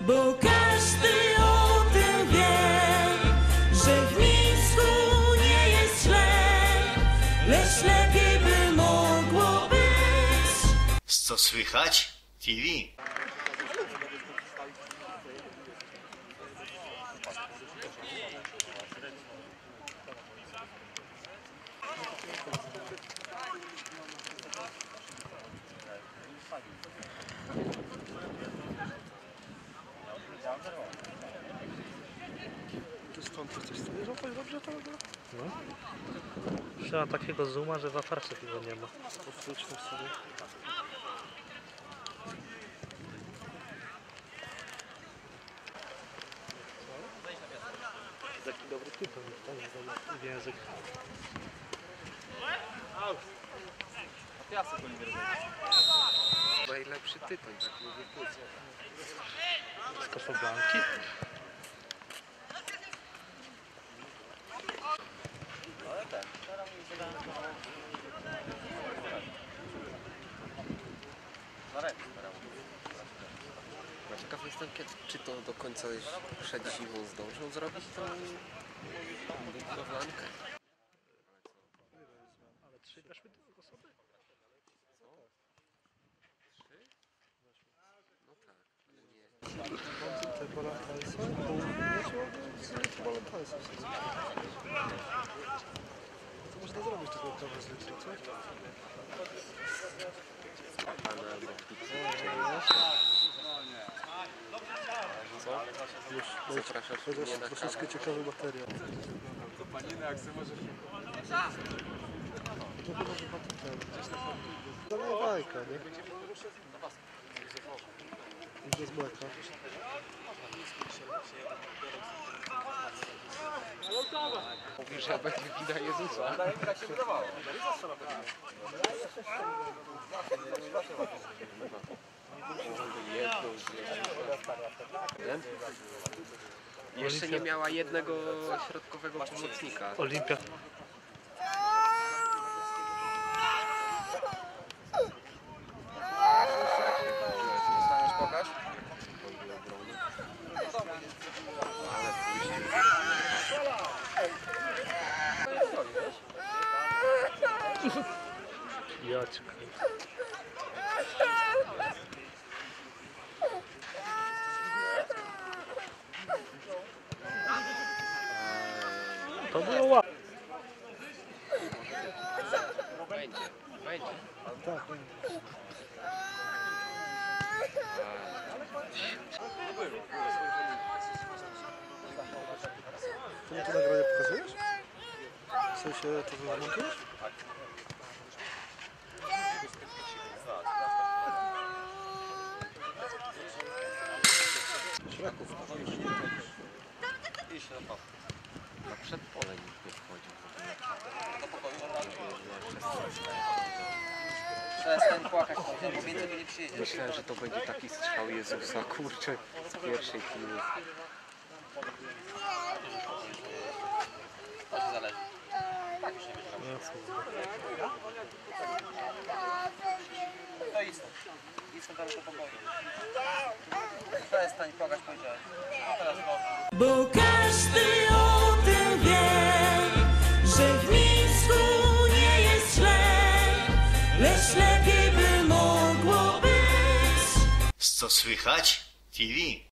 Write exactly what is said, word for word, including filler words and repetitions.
Bo każdy o tym wie, że w Mińsku nie jest źle, lecz lepiej by mogło być. Co słychać? T V. Ty stąd jesteś sobie złapać dobrze to? No. Trzeba takiego zooma, że w afarce tego nie ma. Odwróć tam sobie. Taki dobry typ, tak, w język. Najlepszy tytoń, tak mówię płuc. Z Casablanki. Ciekaw jestem, kiedy, czy to do końca już przed zimą zdążą zrobić tą budowlankę. Ale trzy weszły do osoby? Trzy? No tak, ale nie. Te balantajsy? Bo balantajsy. Co można zrobić taką kawę z litra, co? Pana albo pizzę. Co? Już Zapraszasz to mnie jest na troszeczkę kawę? ciekawy materiał. To paniny, jak sobie może się... To chyba chyba ten. To nie bajka, nie? Idzie z mleka. Mówi, że będzie wina Jezusa. Jedną z Jezusa. Jeszcze nie miała jednego środkowego pomocnika. Olimpia. Dostaniesz pokaż? Ale później. Jaćka. To było ładne. Będzie, będzie. Tak, to mi to nagranie pokazujesz? W sensie to zamontujesz? Szlaków. Na przedpole nikt nie wchodził. Przestań płakać, bo więcej tu nie przyjedzie. Myślałem, że to będzie taki strzał Jezusa, kurczę, z pierwszej chwili. To się zależy. Tak już nie będzie. To idź stąd. Idź stąd, ale to pokoju. Przestań płakać, powiedziałem. A teraz no. Bo każdy o tym wie, że w Mińsku nie jest źle, lecz lepiej by mogło być. Co słychać? T V.